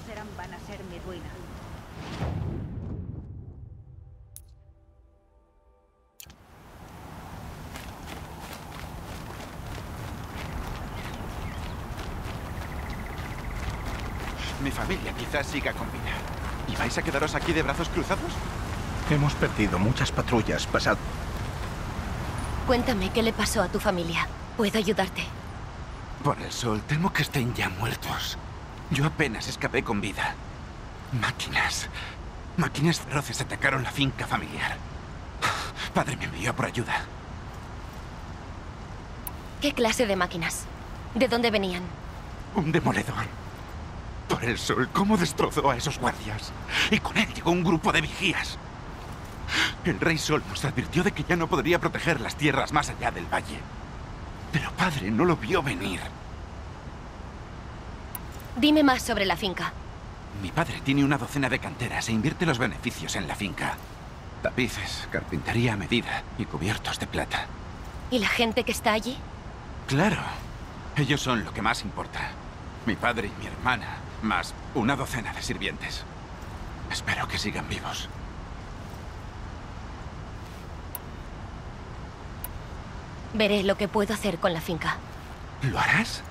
van a ser mi ruina. Mi familia quizás siga con vida. ¿Y vais a quedaros aquí de brazos cruzados? Hemos perdido muchas patrullas pasado. Cuéntame qué le pasó a tu familia. Puedo ayudarte. Por el sol, temo que estén ya muertos. Yo apenas escapé con vida. Máquinas feroces atacaron la finca familiar. Padre me envió por ayuda. ¿Qué clase de máquinas? ¿De dónde venían? Un demoledor. Por el sol, cómo destrozó a esos guardias. Y con él llegó un grupo de vigías. El Rey Sol nos advirtió de que ya no podría proteger las tierras más allá del valle. Pero padre no lo vio venir. Dime más sobre la finca. Mi padre tiene una docena de canteras e invierte los beneficios en la finca. Tapices, carpintería a medida y cubiertos de plata. ¿Y la gente que está allí? Claro. Ellos son lo que más importa. Mi padre y mi hermana, más una docena de sirvientes. Espero que sigan vivos. Veré lo que puedo hacer con la finca. ¿Lo harás?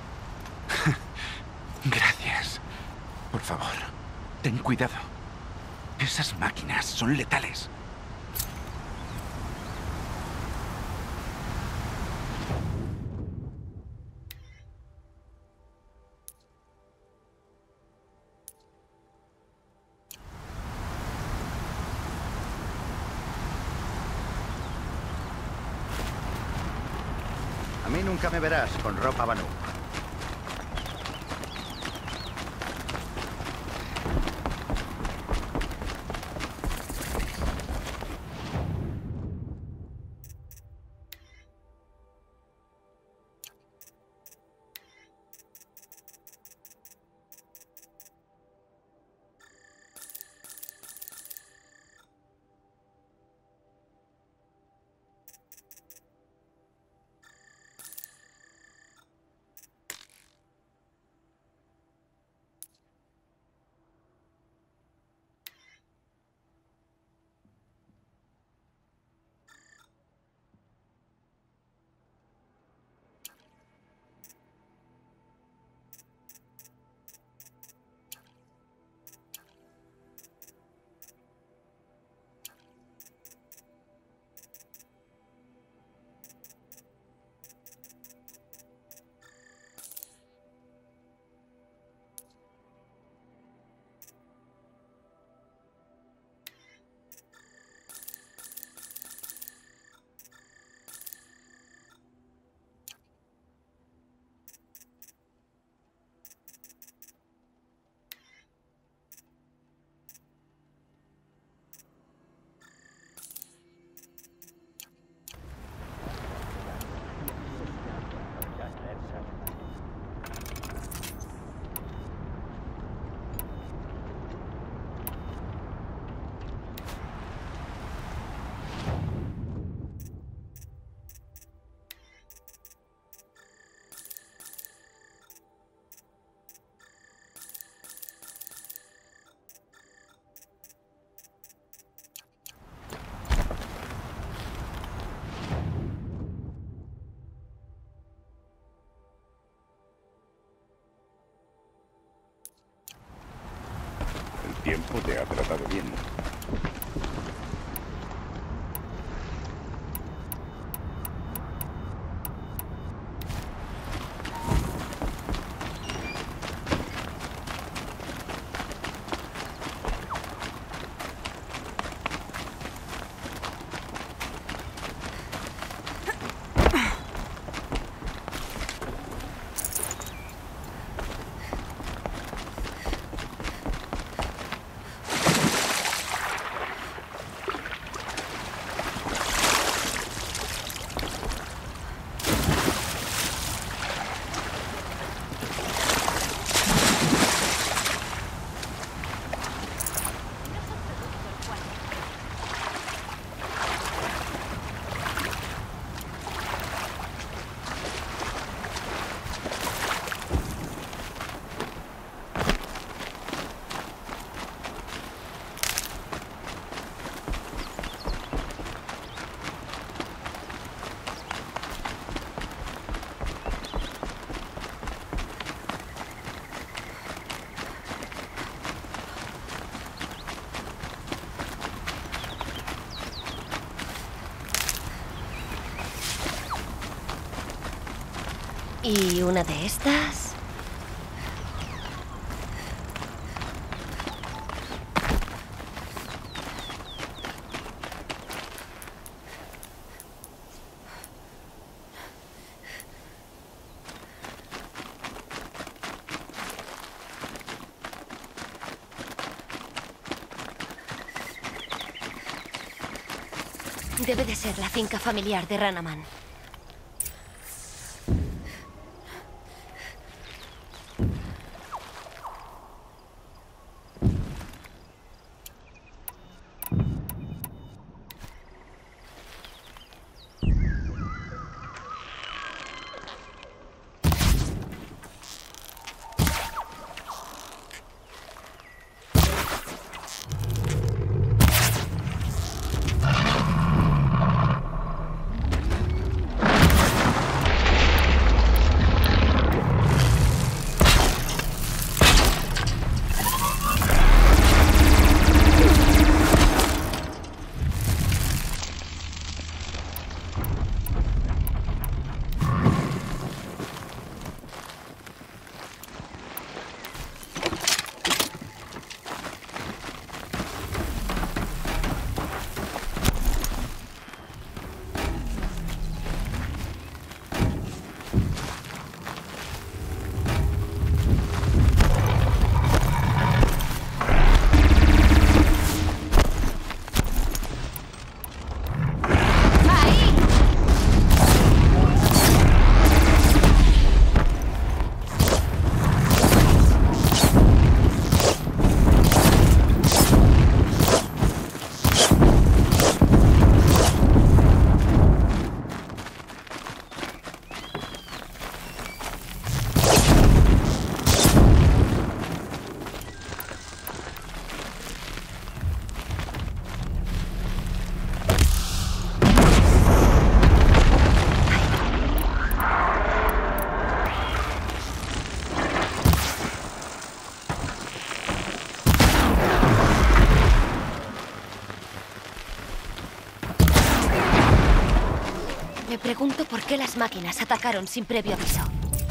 Gracias. Por favor, ten cuidado. Esas máquinas son letales. A mí nunca me verás con ropa Banu. El tiempo te ha tratado bien. Y una de estas. Debe de ser la finca familiar de Ranaman. Me pregunto por qué las máquinas atacaron sin previo aviso.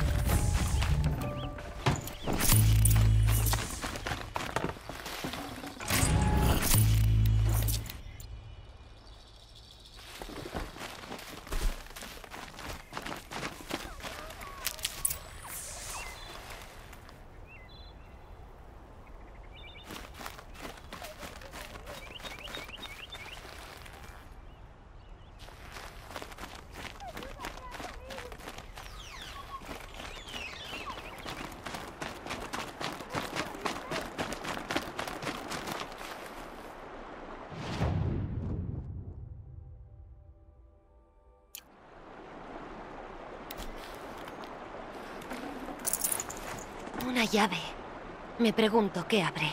Una llave. Me pregunto qué abre.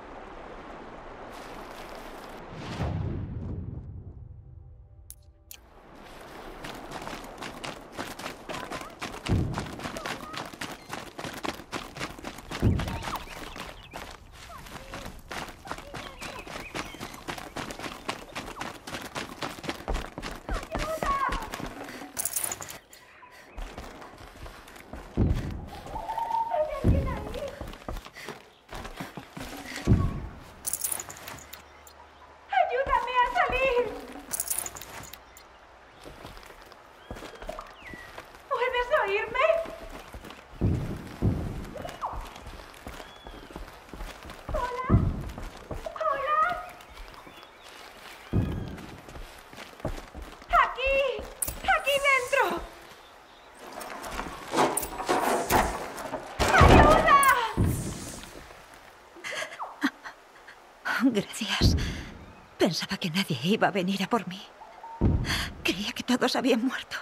Gracias. Pensaba que nadie iba a venir a por mí. Creía que todos habían muerto.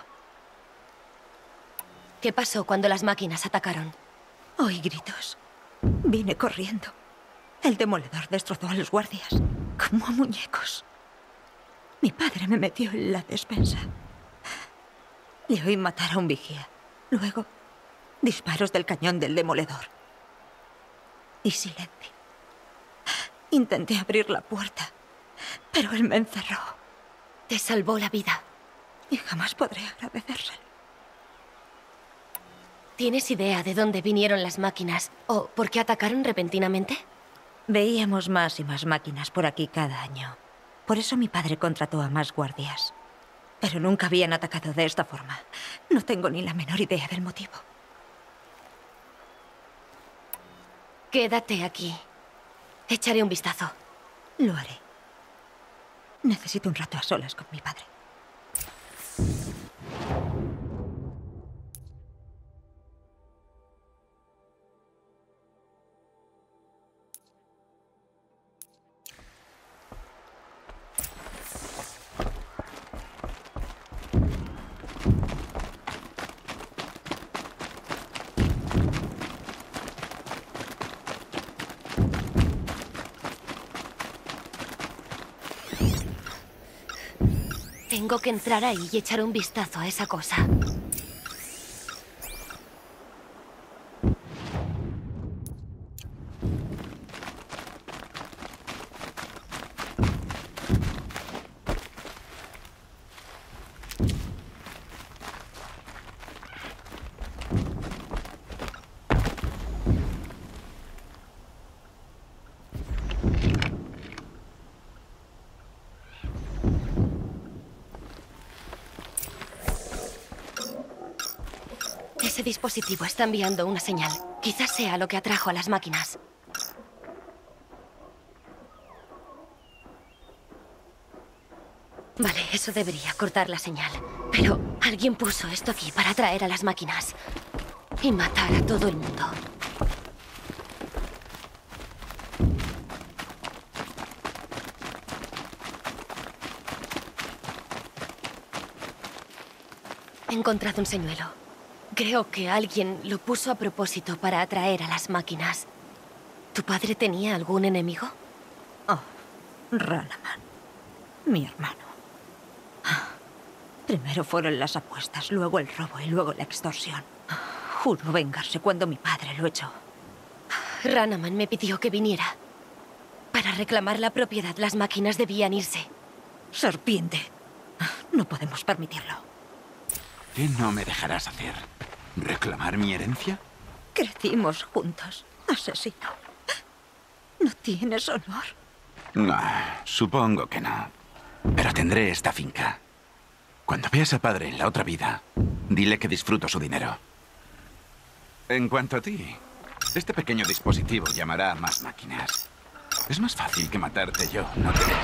¿Qué pasó cuando las máquinas atacaron? Oí gritos. Vine corriendo. El demoledor destrozó a los guardias, como a muñecos. Mi padre me metió en la despensa. Le oí matar a un vigía. Luego, disparos del cañón del demoledor. Y silencio. Intenté abrir la puerta, pero él me encerró. Te salvó la vida. Y jamás podré agradecérselo. ¿Tienes idea de dónde vinieron las máquinas? ¿O por qué atacaron repentinamente? Veíamos más y más máquinas por aquí cada año. Por eso mi padre contrató a más guardias. Pero nunca habían atacado de esta forma. No tengo ni la menor idea del motivo. Quédate aquí. Echaré un vistazo. Lo haré. Necesito un rato a solas con mi padre. Tengo que entrar ahí y echar un vistazo a esa cosa. Ese dispositivo está enviando una señal. Quizás sea lo que atrajo a las máquinas. Vale, eso debería cortar la señal. Pero alguien puso esto aquí para atraer a las máquinas. Y matar a todo el mundo. He encontrado un señuelo. Creo que alguien lo puso a propósito para atraer a las máquinas. ¿Tu padre tenía algún enemigo? Oh, Ranaman. Mi hermano. Primero fueron las apuestas, luego el robo y luego la extorsión. Juró vengarse cuando mi padre lo echó. Ranaman me pidió que viniera. Para reclamar la propiedad, las máquinas debían irse. Serpiente. No podemos permitirlo. ¿Qué no me dejarás hacer? ¿Reclamar mi herencia? Crecimos juntos, asesino. ¿No tienes honor? No, supongo que no. Pero tendré esta finca. Cuando veas a padre en la otra vida, dile que disfruto su dinero. En cuanto a ti, este pequeño dispositivo llamará a más máquinas. Es más fácil que matarte yo, ¿no crees?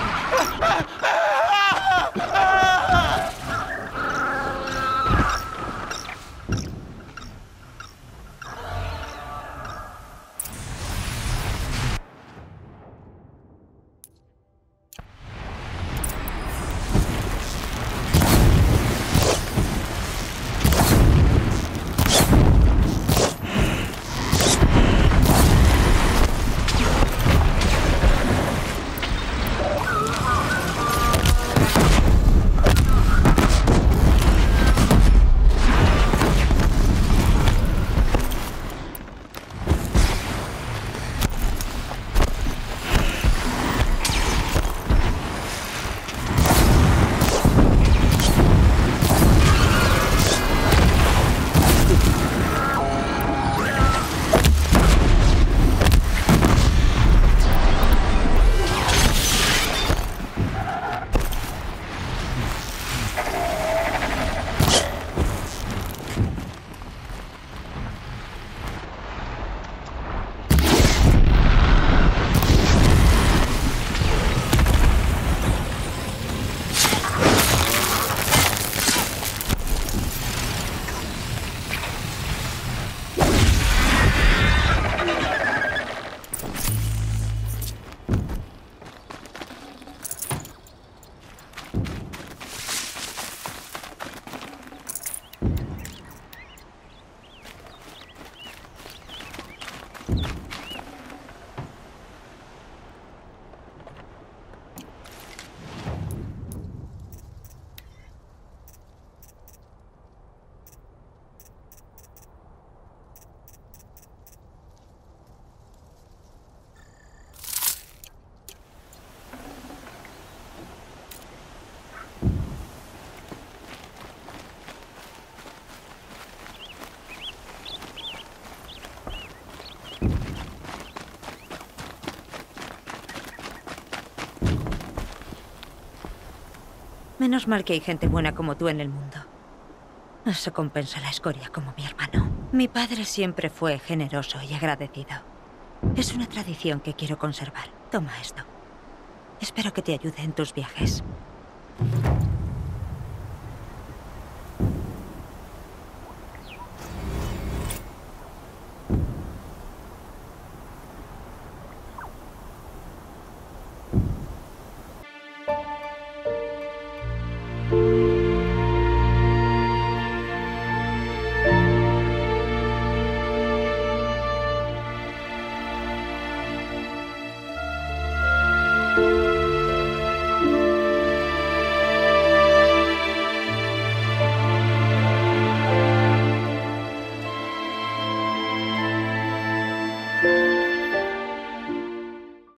Menos mal que hay gente buena como tú en el mundo. Eso compensa la escoria como mi hermano. Mi padre siempre fue generoso y agradecido. Es una tradición que quiero conservar. Toma esto. Espero que te ayude en tus viajes.